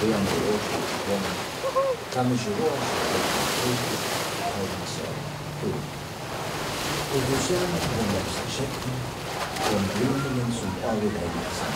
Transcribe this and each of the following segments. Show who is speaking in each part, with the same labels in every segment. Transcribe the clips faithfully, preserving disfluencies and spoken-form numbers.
Speaker 1: kan ikke råd og du ser på den neste sjekken om grunnen som avlegger seg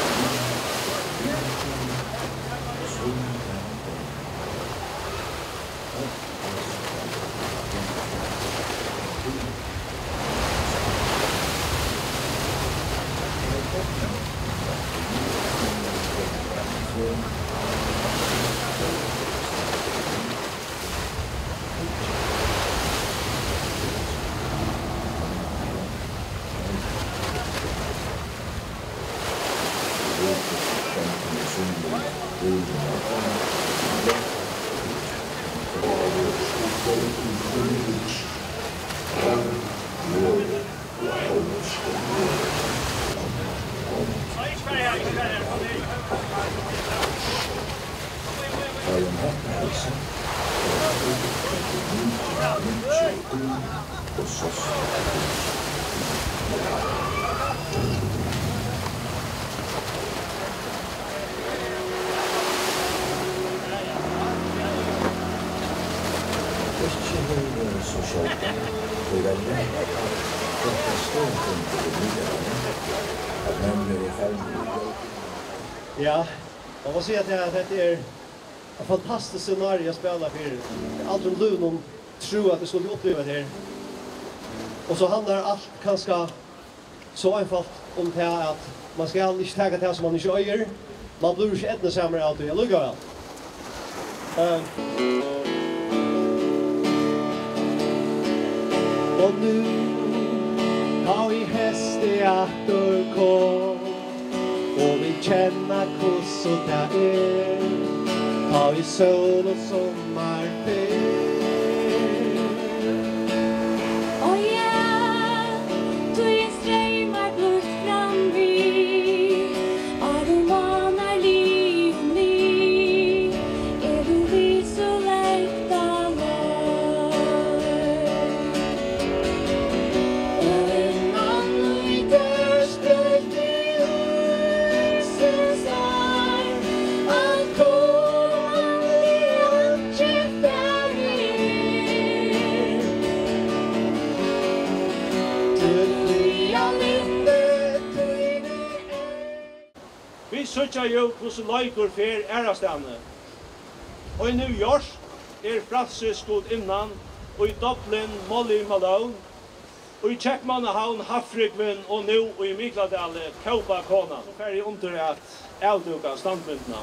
Speaker 2: Ja, man måste säga att det är ett fantastiskt scenario att spela för. Aldrig du någon tror att det skulle uppleva det här. Och så handlar allt ganska så enkelt om det att man ska aldrig ta det som man inte öger. Man blir inte ätna sämre alltid. Jag luggar allt. Uh. Och nu har vi häst i attor kom. Och vi känner kuss och det är har vi sol och sommarfest.
Speaker 3: Och ja, du är strömmar blått fram vid och du manar liv ni är du vi så längtar och en man i dörspel
Speaker 2: Vi søker jo hvordan løyker fer ærastane. Og i New York er Francis god innan, og i Dublin Molly Malone, og i Kjekkmannahavn Hafrikvin, og nu i Mikladali Kópakonan. Så fer jeg under at avdúkað standmyndina.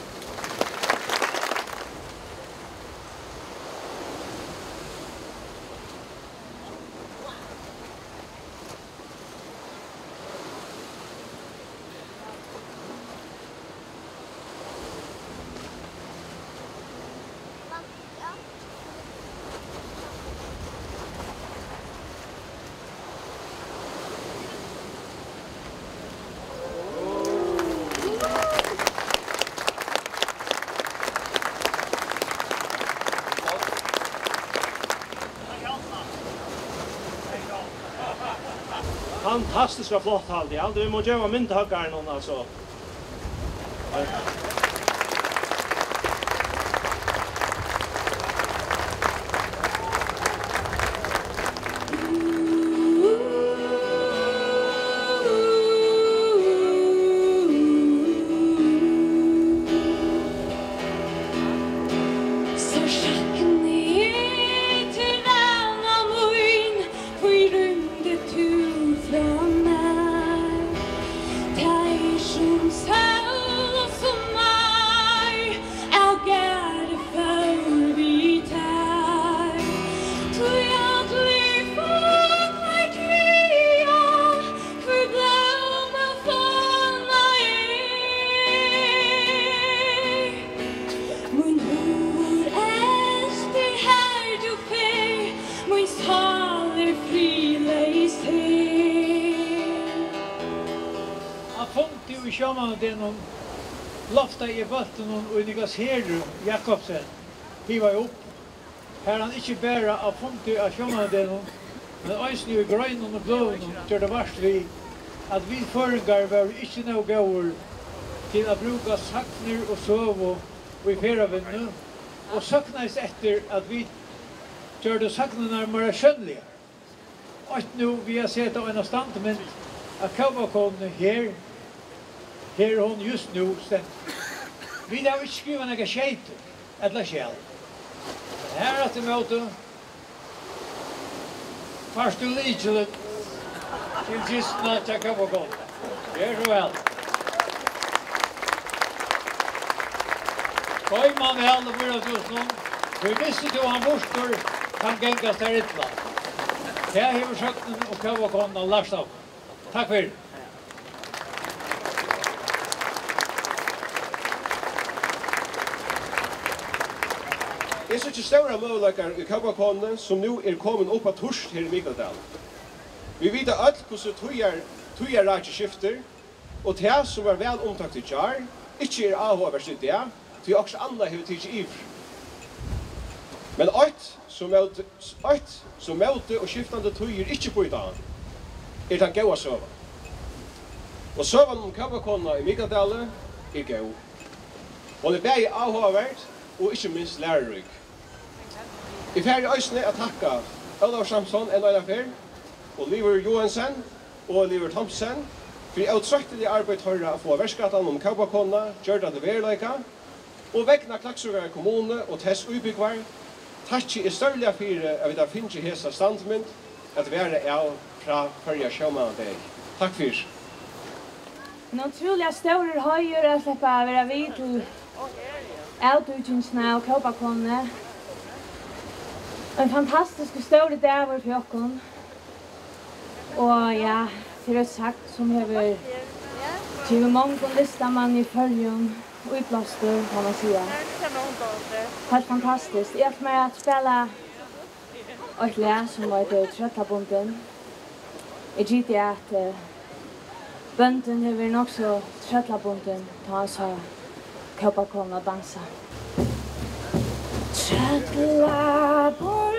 Speaker 2: Fantastiska flott halt i allt. Vi må göra myndhöggare någon alltså.
Speaker 4: Det någon lofta i vatten och Niklas Herru Jakobsen hiva upp. Här han inte bära av funti av sjönga det någon men ösn i grönen och blån gör det vart vi att vi föringar var inte nog går till att bruka sakner och sov i feravinnu, og saknaist etter at vi gjør det saknarna mer skjønnelige. Og nu vi har sett av en standmynd at Kópakonuni her, her hon just nu stendt. Vi har ikke skrivet noe skjeit, eller skjell. Her er til møte, først du liker det til kistene til Kópakonuni. Gjør så vel. Koi man vel og burde just nå, for visste du han borster kan gengas der ytla. Her hever søknen og Kópakonuni og lagt av. Takk for det.
Speaker 2: Jeg synes ikke større møvleikar i Kópakonuni som nu er kommet opp av torsk her i Mikladali. Vi vet alt hvordan tøyer rake skifter, og det som er vel omtakt i jar, ikke er avhåverst i det, til også andre har tidsi ivr. Men alt som møte, alt som møte og skiftande tøyer ikke på i dag, er den gaua søva. Og søvan om Kópakonuni i Mikladali er gau. Hon er begge avhåverst og ikke minst lærerik. I færre øysene er takka Eivør Samson en øyne før, og Eivør Joensen og Eivør Hansen, for jeg uttryktelig arbeid høyre å få verskatan om Kópakonuni, gjør det verleika, og vegna Klaksvíkar kommune og tess utbyggvar, takk er størlige fire av vi da finnes i hesa standmynd at være av fra førja sjåmandag. Takk fyrir.
Speaker 5: En utrolig store høyer å slippe å være vid til avdúkingsna og Kópakonuni. En fantastisk stor dag for fjokken. Og ja, til å sagt som hever til mange listamann i følgen og utblastor, kan man säga. Helt fantastiskt. Jag får med att spela ett lä som var ett tröttabunden. Jag tyckte att uh, bunden är nog så tröttabunden då han sa Kópakonuni och dansa. Tröttabunden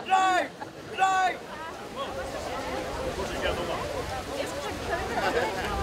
Speaker 3: Right!